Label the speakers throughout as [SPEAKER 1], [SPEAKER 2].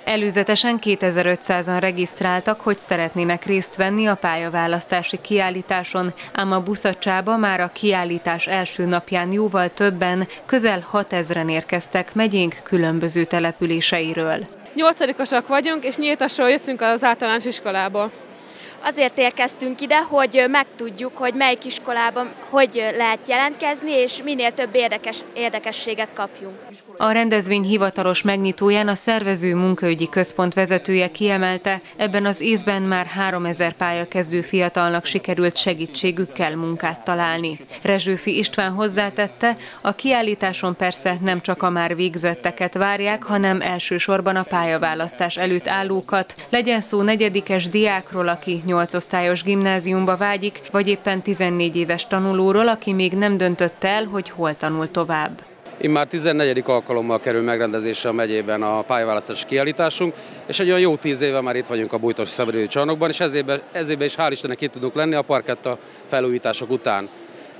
[SPEAKER 1] Előzetesen 2500-an regisztráltak, hogy szeretnének részt venni a pályaválasztási kiállításon, ám a Buszacsában már a kiállítás első napján jóval többen, közel 6000-en érkeztek megyénk különböző településeiről.
[SPEAKER 2] 8-osak vagyunk, és Nyíltasról jöttünk az általános iskolából.
[SPEAKER 3] Azért érkeztünk ide, hogy megtudjuk, hogy melyik iskolában hogy lehet jelentkezni, és minél több érdekességet kapjunk.
[SPEAKER 1] A rendezvény hivatalos megnyitóján a szervező munkaügyi központ vezetője kiemelte, ebben az évben már 3000 pályakezdő fiatalnak sikerült segítségükkel munkát találni. Rezsőfi István hozzátette, a kiállításon persze nem csak a már végzetteket várják, hanem elsősorban a pályaválasztás előtt állókat, legyen szó negyedikes diákról, aki 8 osztályos gimnáziumba vágyik, vagy éppen 14 éves tanulóról, aki még nem döntött el, hogy hol tanul tovább.
[SPEAKER 4] Immár 14. alkalommal kerül megrendezésre a megyében a pályaválasztási kiállításunk, és egy olyan jó 10 éve már itt vagyunk a Bújtosi Szabadidői Csarnokban, és ezében is hál' Istennek itt tudunk lenni a parketta felújítások után.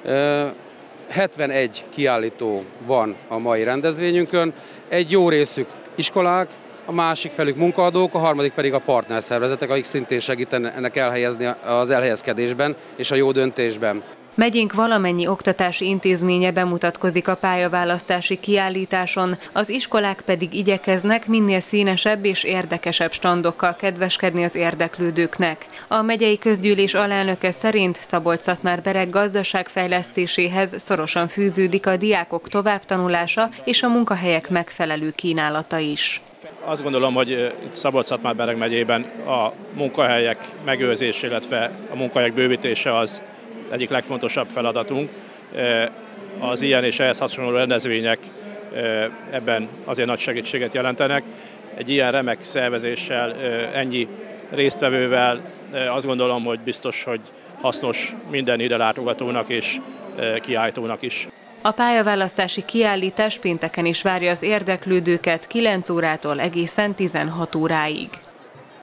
[SPEAKER 4] 71 kiállító van a mai rendezvényünkön, egy jó részük iskolák, a másik felük munkaadók, a harmadik pedig a partnerszervezetek, akik szintén segítenek elhelyezni az elhelyezkedésben és a jó döntésben.
[SPEAKER 1] Megyénk valamennyi oktatási intézménye bemutatkozik a pályaválasztási kiállításon, az iskolák pedig igyekeznek minél színesebb és érdekesebb standokkal kedveskedni az érdeklődőknek. A megyei közgyűlés alelnöke szerint Szabolcs-Szatmár-Bereg gazdaságfejlesztéséhez szorosan fűződik a diákok továbbtanulása és a munkahelyek megfelelő kínálata is.
[SPEAKER 5] Azt gondolom, hogy itt Szabolcs-Szatmár-Bereg megyében a munkahelyek megőrzése, illetve a munkahelyek bővítése az egyik legfontosabb feladatunk. Az ilyen és ehhez hasonló rendezvények ebben azért nagy segítséget jelentenek. Egy ilyen remek szervezéssel, ennyi résztvevővel azt gondolom, hogy biztos, hogy hasznos minden ide látogatónak és kiállítónak is.
[SPEAKER 1] A pályaválasztási kiállítás pénteken is várja az érdeklődőket 9 órától egészen 16 óráig.